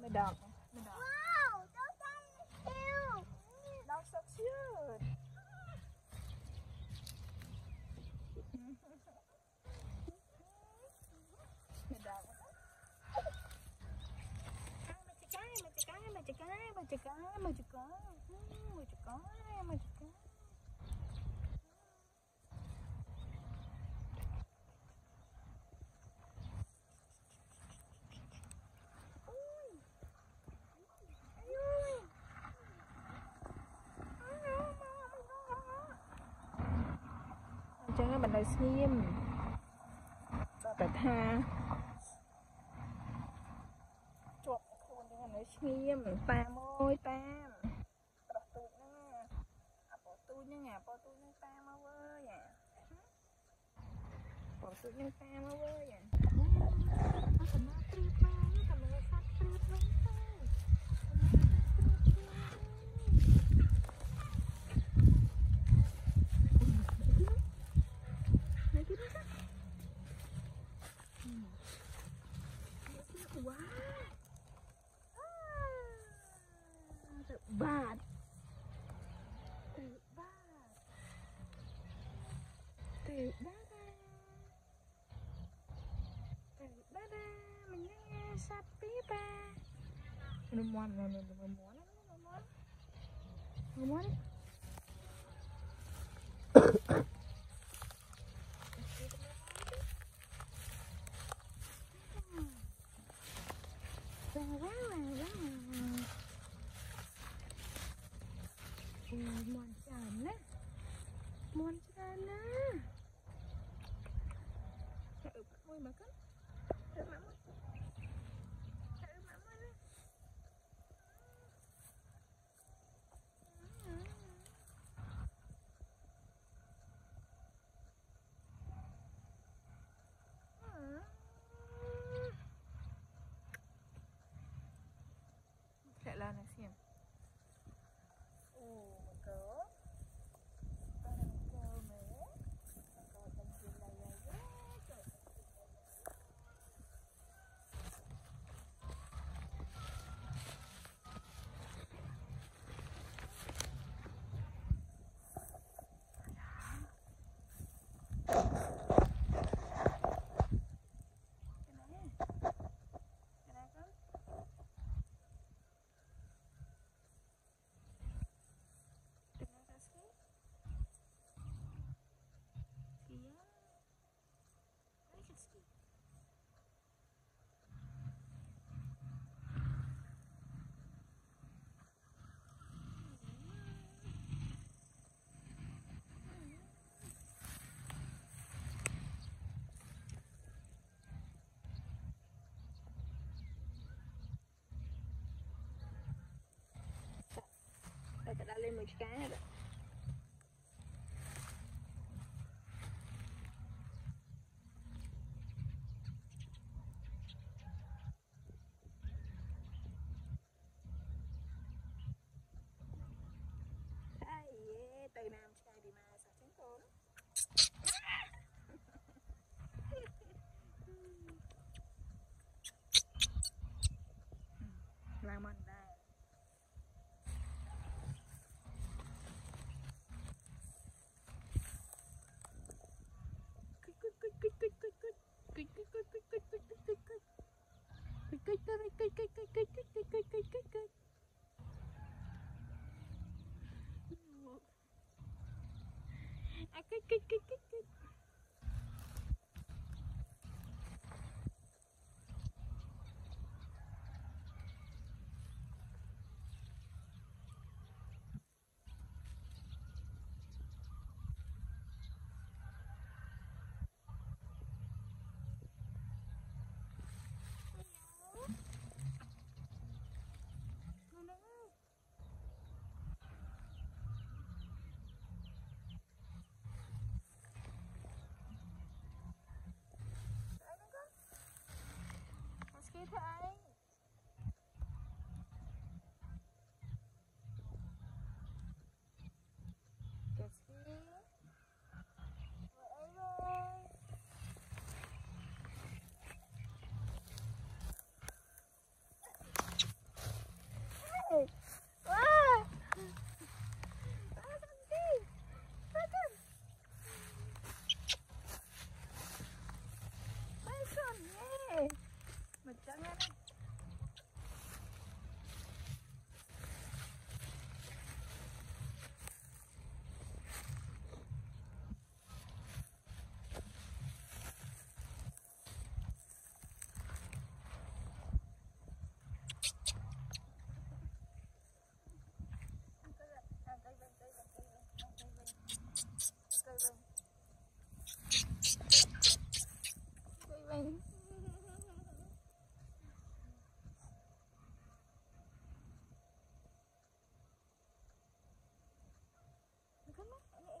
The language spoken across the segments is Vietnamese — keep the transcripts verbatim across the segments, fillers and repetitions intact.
Medok. Medok. Wow, those are cute. That's so cute. Medok. Majikan, majikan, majikan, majikan, majikan, majikan, majikan. Chẳng mình nói nghiêm bà tha chuột khuôn cho mình nói nghiêm tam ơi tam đọc tụi nó nha à bỏ tôi nha nhà bỏ tôi nha tam ơi à bỏ tôi nha tam ơi à nó thành nó triệt ba nó thành nó phát triệt lắm bad tự bad tự bad tự bad mình nghe sắp tí ba nó ngoan nó nó nó muốn nó muốn nó muốn muôn tràn á muôn tràn á ừ thôi mà cất ừ mà ừ mà ừ lại là này xem ta đã lên một cái rồi. Từ Nam Sky đi mà sao tránh cô đó làm mình đây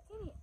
Sini.